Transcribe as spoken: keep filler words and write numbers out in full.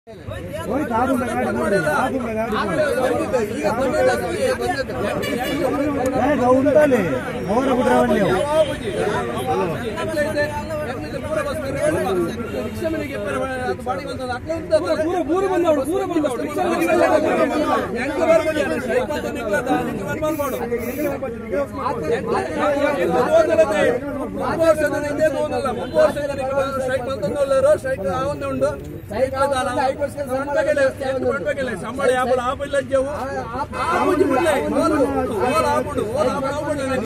ఉండాలి మోర బిడ్రవల్లి ಪೂರ ಬಂದವಳು ಪೂರ ಬಂದವಳು స్ట్రైక్ ఉండు సంబడి ఆపడు ఆపలు ఆపుడు ఆపుడు